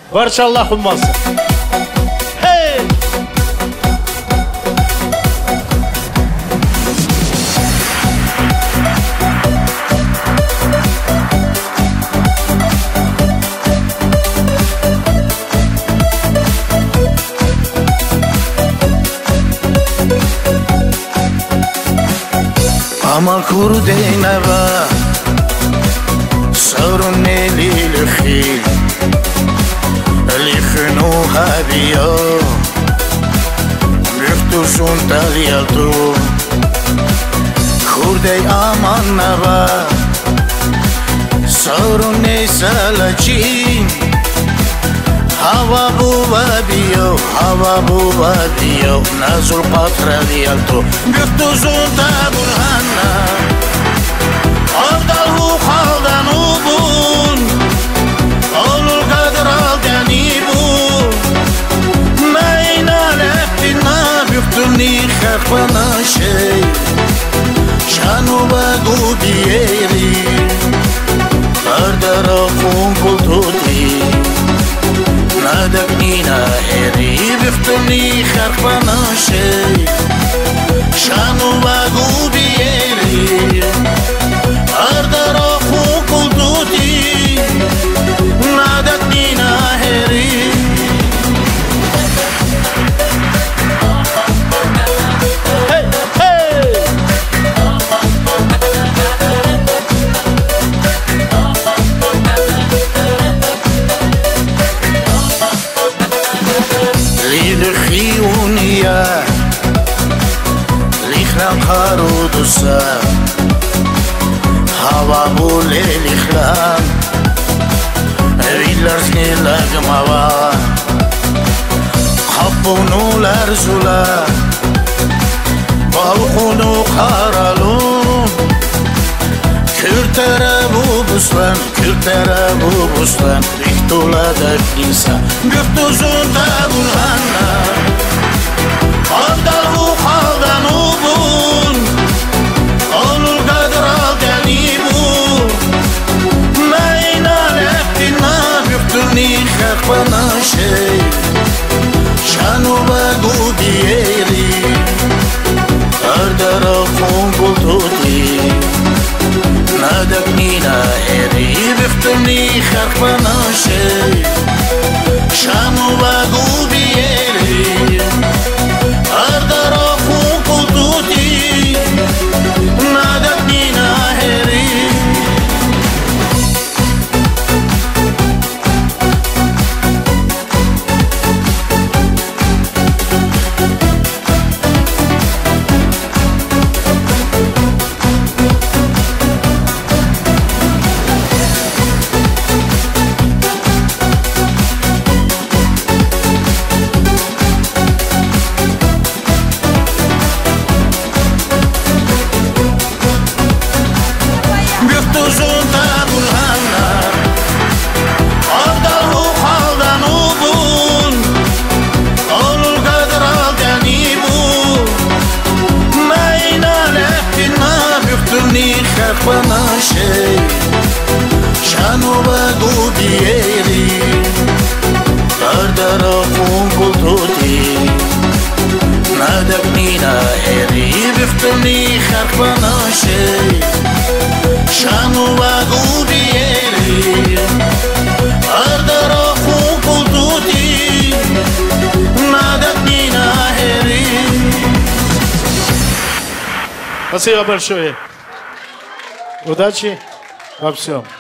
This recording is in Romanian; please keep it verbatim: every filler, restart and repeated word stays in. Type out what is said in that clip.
Барча Аллах уммасы. Хей! Ama kurdeynava Savrun eli lükhil Likhnu habiyo Mühtuşun talyaltu Kurdey aman nava Savrun eysalacin Hava bu vabiyo, hava bu vabiyo Nazul patraliyaltu Mühtuşun tabulhanna Avdahu haldan ubun Olul kadral denibun Mayna leptina Büktürni khakbana şey Şanu bagu diyeri Ardara kunkul tuti Nadak nina heri Büktürni khakbana şey Şanu bagu diyeri Ardara kunkul tuti Nadak nina heri Hey, hey! Lilkhiyuniya Likhlam harudusa Hava bu lelikhlam Villarski lagmava Khabbunu larzula Balkunu karalun Kürtere bu buslan, kürtere bu buslan Riktula da insan Göktuzun da bulhanna Avdahu haldan ubun Olul kadral denibun Mayna leptina Göktürni khakbana şey Şanu bagu diyeri Ardara kunkul tuti Nadak nina heri Büktürni khakbana şey Şanu bagu diyeri Ardara kunkul tuti Nadak nina heri Göktuzun tabulhanna Avdahu haldan ubun Olul kadral denibun Mayna leptina Büktürni khakbana şey Şanu bagu diyeri Ardara kunkul tuti Nadak nina heri Büktürni khakbana şey Şanu bagu diyeri Ardara kunkul tuti Nadak nina heri Спасибо большое. Удачи во всем.